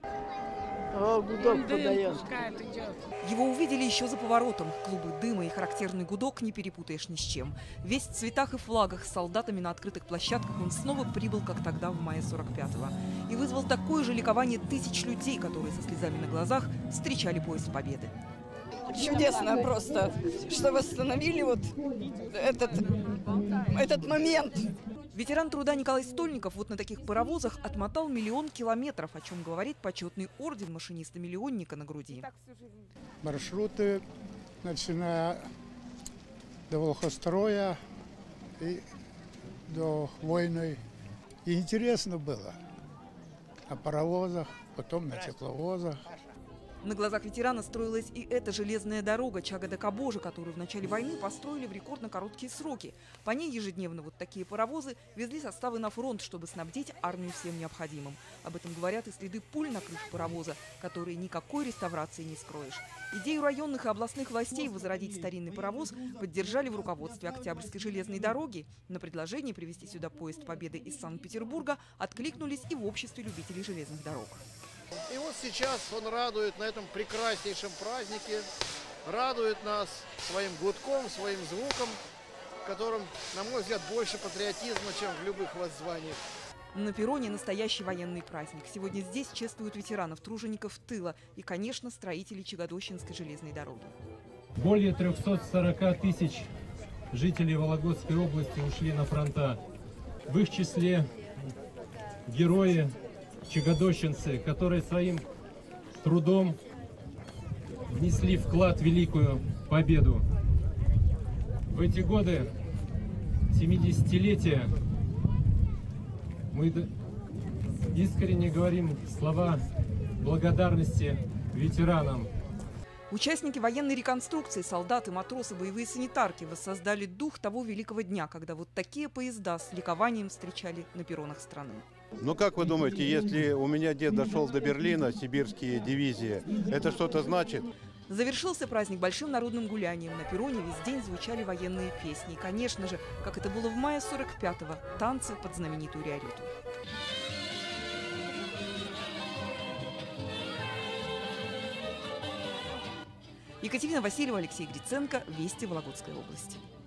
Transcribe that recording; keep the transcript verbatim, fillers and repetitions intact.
О, гудок Дым подает. пускает, идет. Его увидели еще за поворотом. Клубы дыма и характерный гудок не перепутаешь ни с чем. Весь в цветах и флагах, с солдатами на открытых площадках он снова прибыл, как тогда, в мае сорок пятого. И вызвал такое же ликование тысяч людей, которые со слезами на глазах встречали поезд Победы. Чудесно просто, что восстановили вот этот, этот момент. Ветеран труда Николай Стольников вот на таких паровозах отмотал миллион километров, о чем говорит почетный орден машиниста-миллионника на груди. Маршруты, начиная до Волхостроя и до Войной. И интересно было на паровозах, потом на тепловозах. На глазах ветерана строилась и эта железная дорога Чагода-Кабожа, которую в начале войны построили в рекордно короткие сроки. По ней ежедневно вот такие паровозы везли составы на фронт, чтобы снабдить армию всем необходимым. Об этом говорят и следы пуль на крыше паровоза, которые никакой реставрации не скроешь. Идею районных и областных властей возродить старинный паровоз поддержали в руководстве Октябрьской железной дороги. На предложение привезти сюда поезд Победы из Санкт-Петербурга откликнулись и в обществе любителей железных дорог. И вот сейчас он радует на этом прекраснейшем празднике, радует нас своим гудком, своим звуком, в котором, на мой взгляд, больше патриотизма, чем в любых воззваниях. На перроне настоящий военный праздник. Сегодня здесь чествуют ветеранов, тружеников тыла и, конечно, строителей Чагодощенской железной дороги. Более трёхсот сорока тысяч жителей Вологодской области ушли на фронта. В их числе герои, чагодощенцы, которые своим трудом внесли вклад в великую победу. В эти годы, семидесятилетия, мы искренне говорим слова благодарности ветеранам. Участники военной реконструкции, солдаты, матросы, боевые санитарки воссоздали дух того великого дня, когда вот такие поезда с ликованием встречали на перронах страны. Ну как вы думаете, если у меня дед дошел до Берлина, сибирские дивизии, это что-то значит? Завершился праздник большим народным гулянием. На перроне весь день звучали военные песни. И, конечно же, как это было в мае сорок пятого, танцы под знаменитую Риориту. Екатерина Васильева, Алексей Гриценко. Вести Вологодской области.